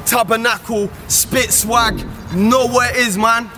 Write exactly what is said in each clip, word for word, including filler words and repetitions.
Tabernacle, spit swag, know what it is, man.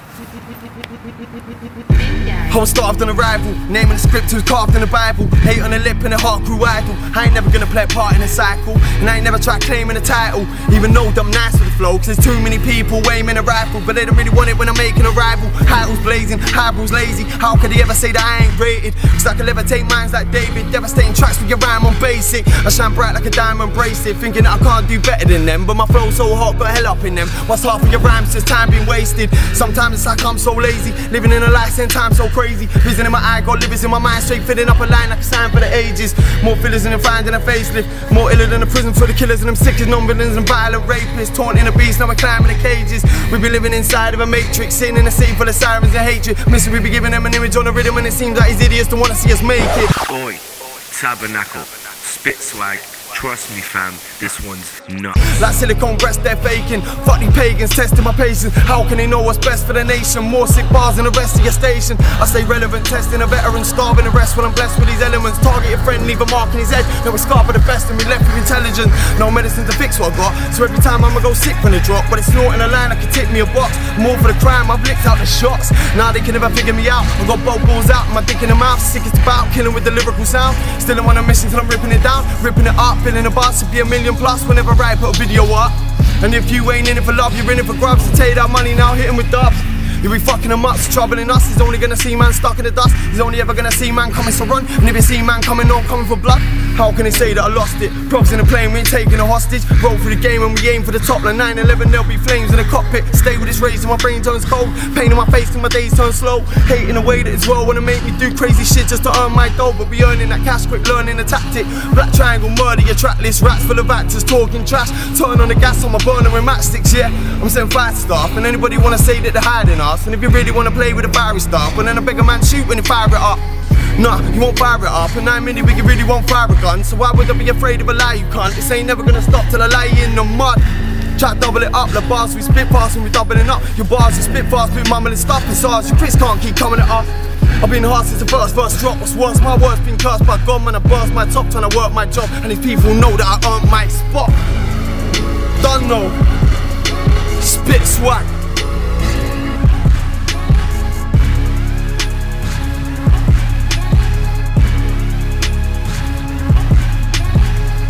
I was starved on arrival, naming the script was carved in the Bible. Hate on the lip and the heart grew idle. I ain't never gonna play a part in the cycle, and I ain't never tried claiming the title. Even though I'm nice with the flow, cause there's too many people aiming a rifle, but they don't really want it when I'm making a rival. Titles blazing, highballs lazy, how could they ever say that I ain't rated? Cause I can levitate minds like David, devastating tracks with your rhyme on basic. I shine bright like a diamond bracelet, thinking that I can't do better than them, but my flow's so hot, got hell up in them. What's half of your rhymes, just time being wasted. Sometimes it's like I'm so lazy, living in a life and time so crazy. Vision in my eye, got livers in my mind, straight filling up a line like a sign for the ages. More fillers in the fine than a facelift, more iller than a prison for the killers and them sickest non-villains and violent rapists. Taunting the beast, now we're climbing the cages. We be living inside of a matrix, sitting in a city full of sirens and hatred. Misery be giving them an image on the rhythm, and it seems like these idiots don't wanna see us make it. Oi, Tabernacle, spit swag. Trust me fam, this one's nuts. Like silicone breasts they're faking. Fuck these pagans testing my patience. How can they know what's best for the nation? More sick bars than the rest of your station. I stay relevant, testing a veteran, starving the rest when I'm blessed with these elements. Target your friend, leave a mark in his head. Then we scarf for the best and we left with intelligence. No medicine to fix what I got, so every time I'ma go sick when it drop. But it's snorting a line, I can tip me a box. More for the crime, I've licked out the shots. Now they can never figure me out. I got both balls out, my dick in the mouth. Sickest about, killing with the lyrical sound. Still I'm on a mission till I'm ripping it down. Ripping it up, filling the bars to be a million plus whenever I put a video up. And if you ain't in it for love, you're in it for grubs. So take that money now, hit him with dubs. You be fucking them up, so troubling us. He's only gonna see man stuck in the dust. He's only ever gonna see man coming to run. And if you see man coming on, coming for blood, how can they say that I lost it? Probs in the plane, we ain't taking a hostage. Roll through the game and we aim for the top. Like nine eleven, there'll be flames in the cockpit. Stay with this race till my brain turns cold. Pain in my face till my days turn slow. Hating the way that it's well wanna make me do crazy shit just to earn my dough. But be earning that cash quick, learning the tactic. Black triangle, murder your track list. Rats full of actors talking trash. Turn on the gas on my burner with matchsticks, yeah. I'm sending fight stuff, and anybody wanna say that they're hiding us. And if you really wanna play with the fiery stuff, and then I beg a man shoot when you fire it up. Nah, you won't fire it up, and nine minute we can really won't fire a gun. So why would I be afraid of a lie, you cunt? This ain't never gonna stop till I lie in the mud. Try to double it up, the bars we spit fast and we doubling up. Your bars you spit fast, we mumbling stuff. It's ours, your Chris can't keep coming at us. I've been hard since the first first drop. What's worse, my words been cursed by God. Man, I burst my top trying to work my job, and these people know that I earned my spot. Done know, spit swag.